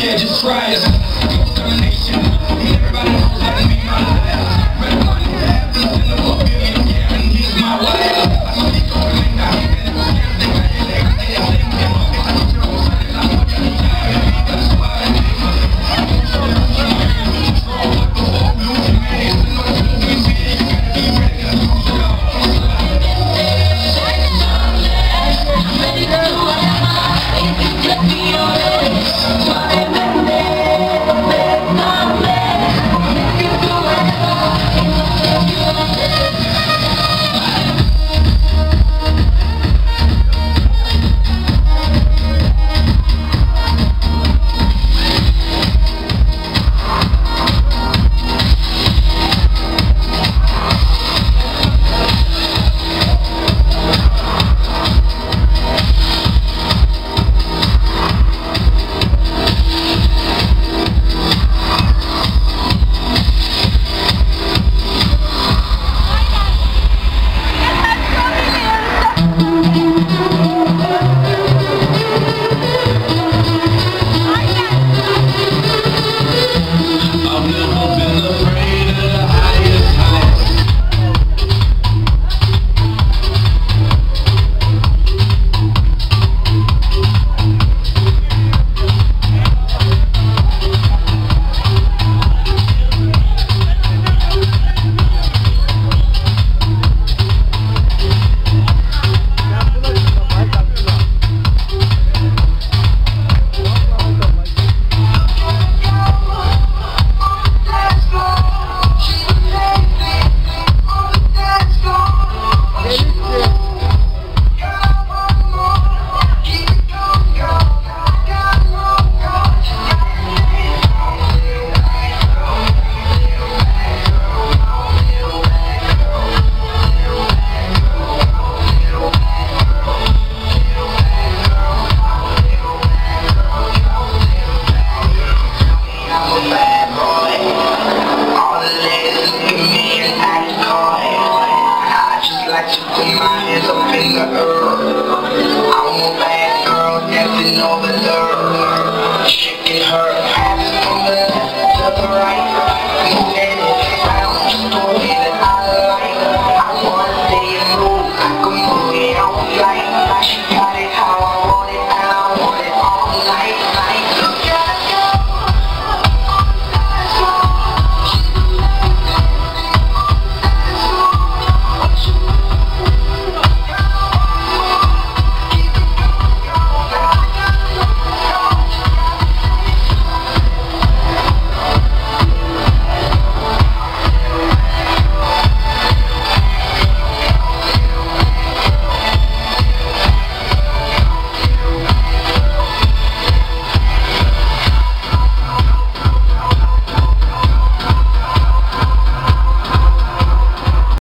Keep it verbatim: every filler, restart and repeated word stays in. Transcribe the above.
scared, just try it. Determination. Everybody knows that me, my life. Red money, half these in the book, billion, yeah, and he's my wife. I'm a go and I can't think I ain't like they are saying that I'm getting trouble, so I'm not gonna die. That's why I need my so what the whole losing man is in the movie, man. You gotta be ready to lose it all. Put my hands up in the earth. I'm a bad girl dancing over